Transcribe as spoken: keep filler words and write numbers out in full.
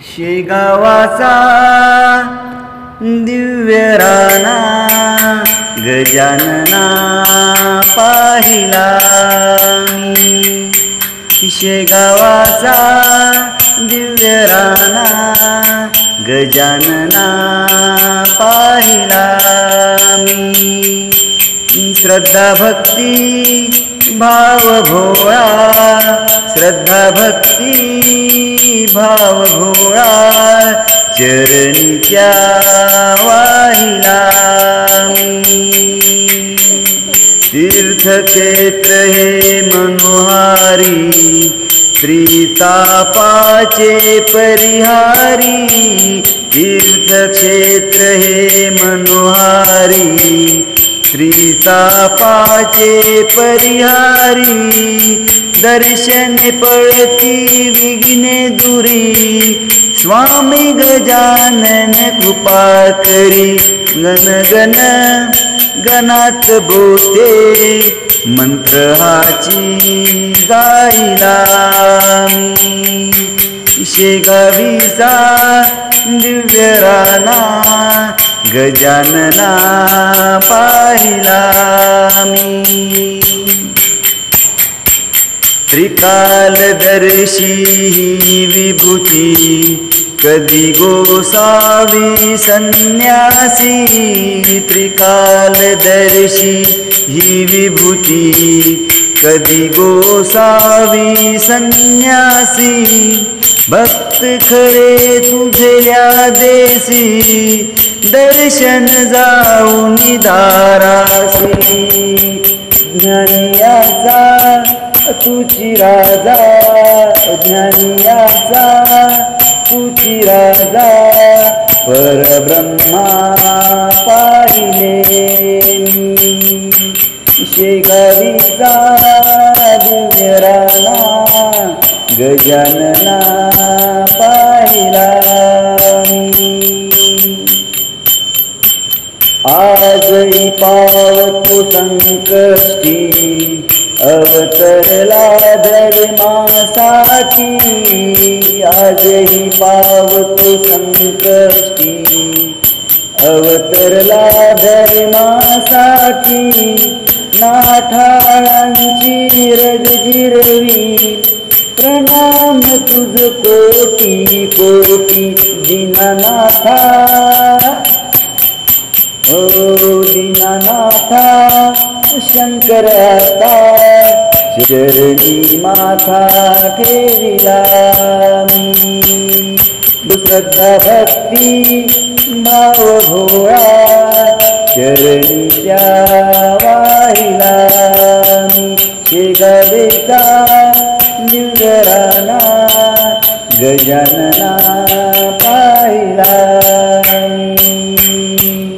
शेगावाचा दिव्य राणा गजानना पाहिला मी। शेगावाचा दिव्य राणा गजानना पाहिला मी। श्रद्धा भक्ती भाव भोळा, श्रद्धा भक्ती भाव भोळा चरणीच्या वाहिला मी। तीर्थक्षेत्र हे मनोहारी, त्रितापाचे परिहारी। तीर्थक्षेत्र हे मनोहारी, त्रितापाचे परिहारी। दर्शन पळती विघ्ने दुरी, स्वामी गजानन कृपा करी। गण गण गणात बोते मंत्र हाची गाईला मी। शेगावीचा दिव्य राणा गजानना पाहिला मी। त्रिकालदर्शी विभूती कधी गोसावी संन्यासी। त्रिकालदर्शी ही विभूती कधी गोसावी संन्यासी। भक्त खरे तुझल्या देसी, दर्शन जाऊन दारासी। ज्ञानियाचा तुची राजा, ज्ञानियाचा तुची राजा। परब्रह्मा पाहिले मी। शेगावीचा दिव्य राणा गजानना पाहिला मी। आजही पावतो संकष्टी, अवतरला धर्मासाठी। आजही पावतो संकष्टी, अवतरला धर्मासाठी। नाठाळांची रग जिरवी, प्रणाम तुझ कोटी कोटी दीनानाथा। ओ दीनानाथा शंकराता, चरणी माथा ठेविला मी। श्रद्धा भक्ती भाव भोळा चरणीच्या वाहिला मी। शेगावेचा दिव्य राणा गजानना पाहिला मी।